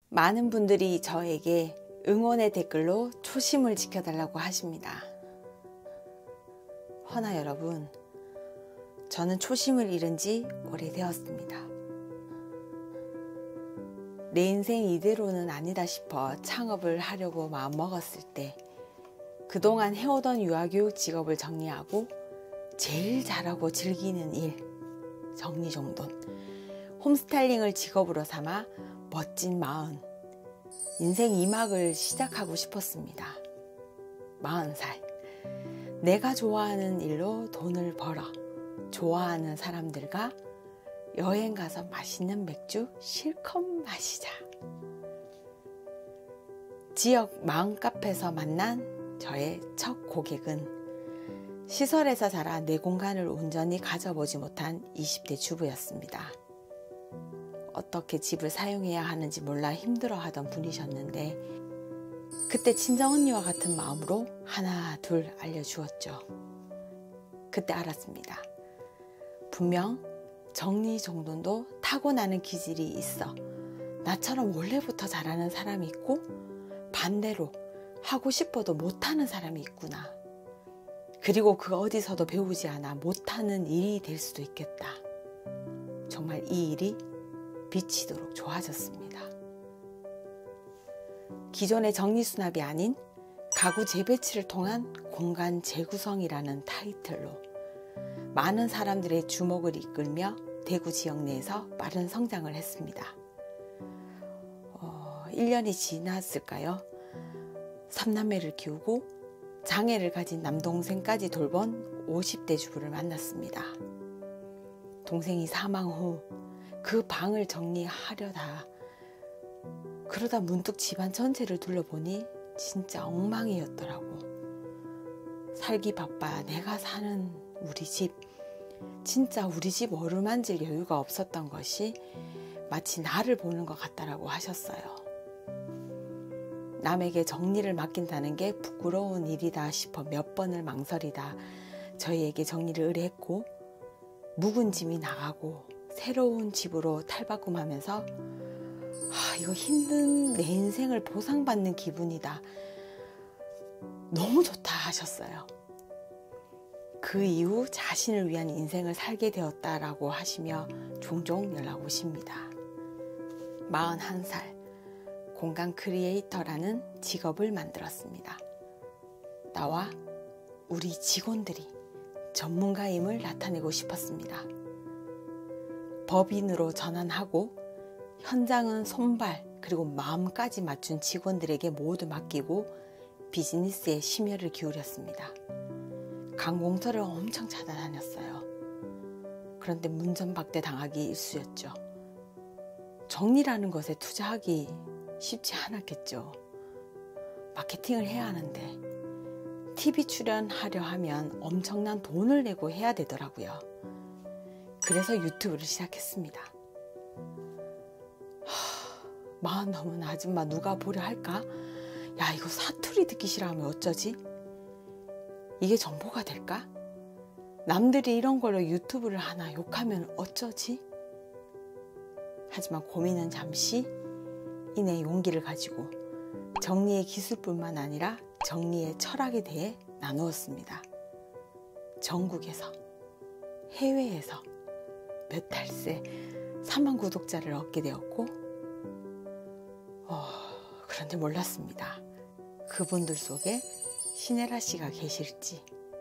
많은 분들이 저에게 응원의 댓글로 초심을 지켜달라고 하십니다. 허나 여러분, 저는 초심을 잃은 지 오래되었습니다. 내 인생 이대로는 아니다 싶어 창업을 하려고 마음먹었을 때 그동안 해오던 유아교육 직업을 정리하고 제일 잘하고 즐기는 일, 정리정돈, 홈스타일링을 직업으로 삼아 멋진 40, 인생 2막을 시작하고 싶었습니다. 40살, 내가 좋아하는 일로 돈을 벌어 좋아하는 사람들과 여행 가서 맛있는 맥주 실컷 마시자. 지역 마음카페에서 만난 저의 첫 고객은 시설에서 자라 내 공간을 온전히 가져보지 못한 20대 주부였습니다. 어떻게 집을 사용해야 하는지 몰라 힘들어하던 분이셨는데 그때 친정언니와 같은 마음으로 하나 둘 알려주었죠. 그때 알았습니다. 분명 정리정돈도 타고나는 기질이 있어 나처럼 원래부터 잘하는 사람이 있고 반대로 하고 싶어도 못하는 사람이 있구나. 그리고 그 어디서도 배우지 않아 못하는 일이 될 수도 있겠다. 정말 이 일이 비치도록 좋아졌습니다. 기존의 정리수납이 아닌 가구 재배치를 통한 공간 재구성이라는 타이틀로 많은 사람들의 주목을 이끌며 대구 지역 내에서 빠른 성장을 했습니다. 1년이 지났을까요? 3남매를 키우고 장애를 가진 남동생까지 돌본 50대 주부를 만났습니다. 동생이 사망 후 그 방을 정리하려다 그러다 문득 집안 전체를 둘러보니 진짜 엉망이었더라고. 살기 바빠 내가 사는 우리 집, 진짜 우리 집 어루만질 여유가 없었던 것이 마치 나를 보는 것 같다라고 하셨어요. 남에게 정리를 맡긴다는 게 부끄러운 일이다 싶어 몇 번을 망설이다 저희에게 정리를 의뢰했고 묵은 짐이 나가고 새로운 집으로 탈바꿈하면서 이거 힘든 내 인생을 보상받는 기분이다. 너무 좋다 하셨어요. 그 이후 자신을 위한 인생을 살게 되었다라고 하시며 종종 연락 오십니다. 41살, 공간 크리에이터라는 직업을 만들었습니다. 나와 우리 직원들이 전문가임을 나타내고 싶었습니다. 법인으로 전환하고 현장은 손발 그리고 마음까지 맞춘 직원들에게 모두 맡기고 비즈니스에 심혈을 기울였습니다. 관공서를 엄청 찾아다녔어요. 그런데 문전박대 당하기 일쑤였죠. 정리라는 것에 투자하기 쉽지 않았겠죠. 마케팅을 해야 하는데 TV 출연하려 하면 엄청난 돈을 내고 해야 되더라고요. 그래서 유튜브를 시작했습니다. 마흔 넘은 아줌마 누가 보려 할까? 야, 이거 사투리 듣기 싫어하면 어쩌지? 이게 정보가 될까? 남들이 이런 걸로 유튜브를 하나 욕하면 어쩌지? 하지만 고민은 잠시 이내 용기를 가지고 정리의 기술뿐만 아니라 정리의 철학에 대해 나누었습니다. 전국에서, 해외에서 몇 달 새 3만 구독자를 얻게 되었고 그런데 몰랐습니다. 그분들 속에 신혜라 씨가 계실지.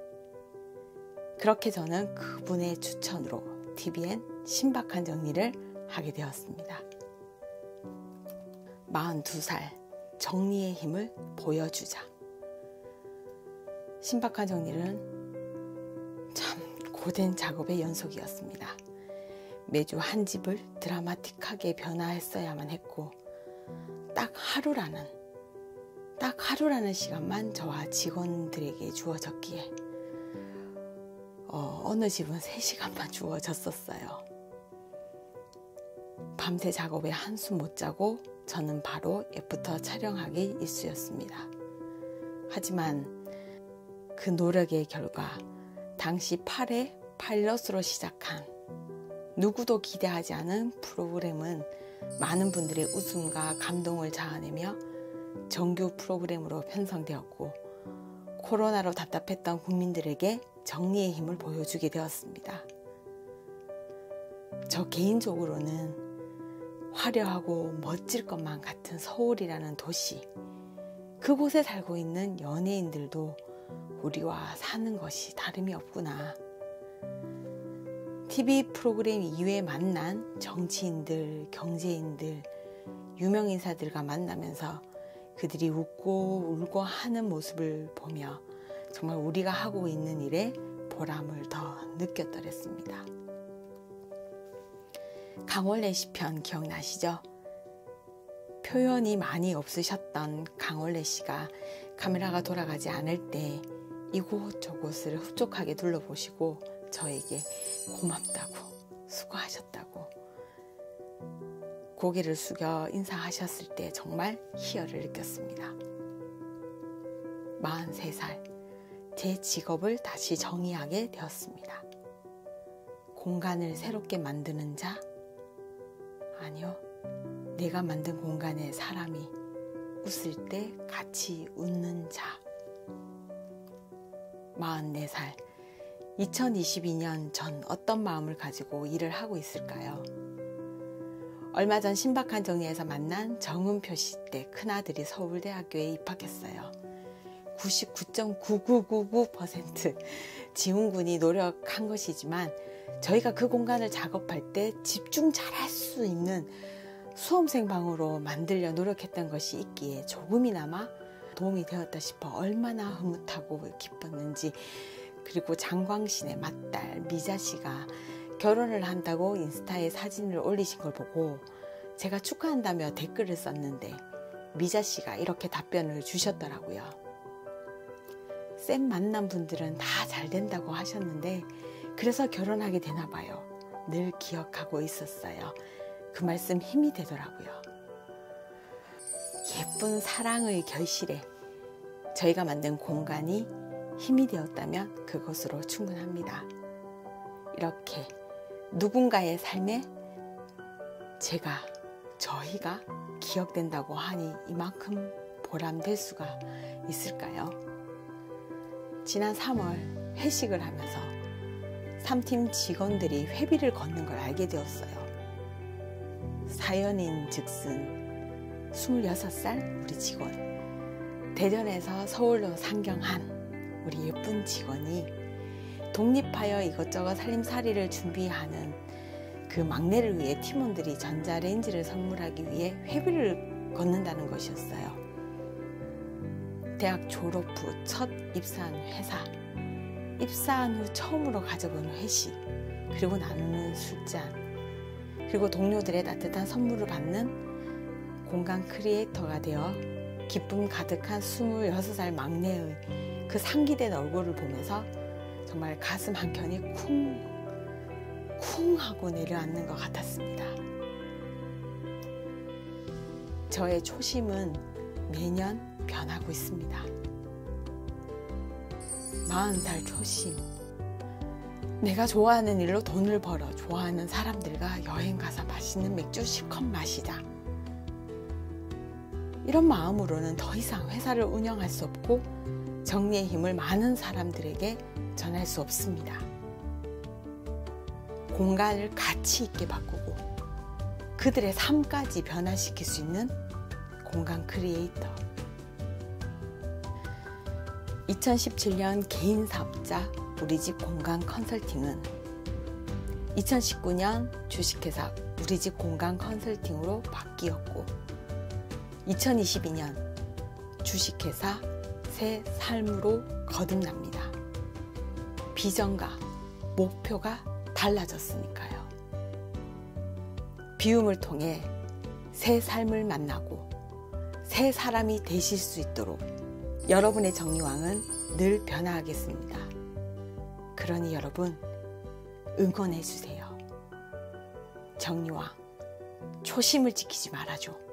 그렇게 저는 그분의 추천으로 TVN 신박한 정리를 하게 되었습니다. 42살, 정리의 힘을 보여주자. 신박한 정리는 참 고된 작업의 연속이었습니다. 매주 한 집을 드라마틱하게 변화했어야만 했고 딱 하루라는 시간만 저와 직원들에게 주어졌기에 어느 집은 3시간만 주어졌었어요. 밤새 작업에 한숨 못 자고 저는 바로 애프터 촬영하기 일쑤였습니다. 하지만 그 노력의 결과 당시 8회 파일럿으로 시작한 누구도 기대하지 않은 프로그램은 많은 분들의 웃음과 감동을 자아내며 정규 프로그램으로 편성되었고 코로나로 답답했던 국민들에게 정리의 힘을 보여주게 되었습니다. 저 개인적으로는 화려하고 멋질 것만 같은 서울이라는 도시, 그곳에 살고 있는 연예인들도 우리와 사는 것이 다름이 없구나. TV 프로그램 이외에 만난 정치인들, 경제인들, 유명인사들과 만나면서 그들이 웃고 울고 하는 모습을 보며 정말 우리가 하고 있는 일에 보람을 더 느꼈더랬습니다. 강원래 시편 기억나시죠? 표현이 많이 없으셨던 강원래 씨가 카메라가 돌아가지 않을 때 이곳저곳을 흡족하게 둘러보시고 저에게 고맙다고, 수고하셨다고 고개를 숙여 인사하셨을 때 정말 희열을 느꼈습니다. 43살, 제 직업을 다시 정의하게 되었습니다. 공간을 새롭게 만드는 자? 아니요, 내가 만든 공간에 사람이 웃을 때 같이 웃는 자. 44살, 2022년 전 어떤 마음을 가지고 일을 하고 있을까요? 얼마 전 신박한 정리에서 만난 정은표 씨 때 큰아들이 서울대학교에 입학했어요. 99.9999% 지훈군이 노력한 것이지만 저희가 그 공간을 작업할 때 집중 잘할 수 있는 수험생 방으로 만들려 노력했던 것이 있기에 조금이나마 도움이 되었다 싶어 얼마나 흐뭇하고 기뻤는지. 그리고 장광신의 맏딸 미자 씨가 결혼을 한다고 인스타에 사진을 올리신 걸 보고 제가 축하한다며 댓글을 썼는데 미자 씨가 이렇게 답변을 주셨더라고요. 쌤 만난 분들은 다 잘 된다고 하셨는데 그래서 결혼하게 되나 봐요. 늘 기억하고 있었어요. 그 말씀 힘이 되더라고요. 예쁜 사랑의 결실에 저희가 만든 공간이 힘이 되었다면 그것으로 충분합니다. 이렇게 누군가의 삶에 저희가 기억된다고 하니 이만큼 보람될 수가 있을까요? 지난 3월 회식을 하면서 3팀 직원들이 회비를 걷는 걸 알게 되었어요. 사연인 즉슨 26살 우리 직원, 대전에서 서울로 상경한 우리 예쁜 직원이 독립하여 이것저것 살림살이를 준비하는 그 막내를 위해 팀원들이 전자레인지를 선물하기 위해 회비를 걷는다는 것이었어요. 대학 졸업 후 첫 입사한 회사, 입사한 후 처음으로 가져본 회식, 그리고 나누는 술잔, 그리고 동료들의 따뜻한 선물을 받는 공간 크리에이터가 되어 기쁨 가득한 26살 막내의 그 상기된 얼굴을 보면서 정말 가슴 한켠이 쿵 하고 내려앉는 것 같았습니다. 저의 초심은 매년 변하고 있습니다. 40살 초심. 내가 좋아하는 일로 돈을 벌어 좋아하는 사람들과 여행 가서 맛있는 맥주 실컷 마시자. 이런 마음으로는 더 이상 회사를 운영할 수 없고 정리의 힘을 많은 사람들에게 전할 수 없습니다. 공간을 가치 있게 바꾸고 그들의 삶까지 변화시킬 수 있는 공간 크리에이터. 2017년 개인 사업자 우리집 공간 컨설팅은 2019년 주식회사 우리집 공간 컨설팅으로 바뀌었고 2022년 주식회사 새 삶으로 거듭납니다. 비전과 목표가 달라졌으니까요. 비움을 통해 새 삶을 만나고 새 사람이 되실 수 있도록 여러분의 정리왕은 늘 변화하겠습니다. 그러니 여러분 응원해 주세요. 정리왕, 초심을 지키지 말아줘.